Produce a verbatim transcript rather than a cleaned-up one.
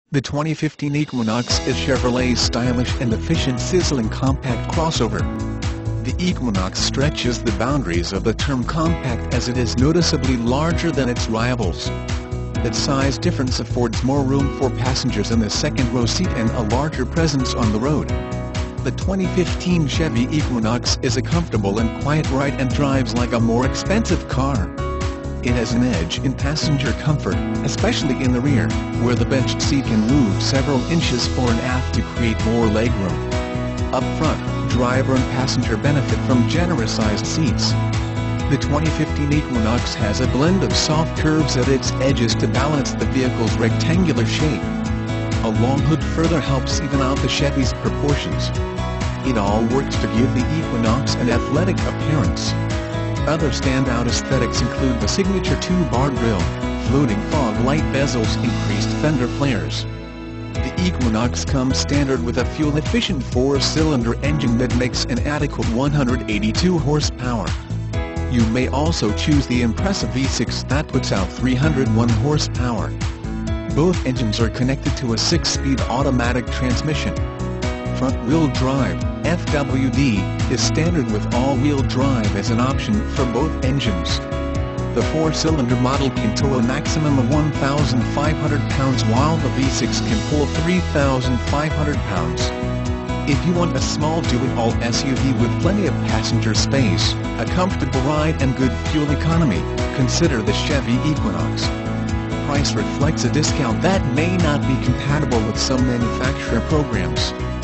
The twenty fifteen Equinox is Chevrolet's stylish and efficient sizzling compact crossover. The Equinox stretches the boundaries of the term compact as it is noticeably larger than its rivals. Its size difference affords more room for passengers in the second row seat and a larger presence on the road. The twenty fifteen Chevy Equinox is a comfortable and quiet ride and drives like a more expensive car. It has an edge in passenger comfort, especially in the rear, where the benched seat can move several inches fore and aft to create more legroom. Up front, driver and passenger benefit from generous-sized seats. The twenty fifteen Equinox has a blend of soft curves at its edges to balance the vehicle's rectangular shape. A long hood further helps even out the Chevy's proportions. It all works to give the Equinox an athletic appearance. Other standout aesthetics include the signature two-bar grille, floating fog light bezels, increased fender flares. The Equinox comes standard with a fuel-efficient four-cylinder engine that makes an adequate one hundred eighty-two horsepower. You may also choose the impressive V six that puts out three hundred one horsepower. Both engines are connected to a six-speed automatic transmission. Front-wheel drive, F W D, is standard with all-wheel drive as an option for both engines. The four-cylinder model can tow a maximum of one thousand five hundred pounds while the V six can pull three thousand five hundred pounds. If you want a small do-it-all S U V with plenty of passenger space, a comfortable ride and good fuel economy, consider the Chevy Equinox. Price reflects a discount that may not be compatible with some manufacturer programs.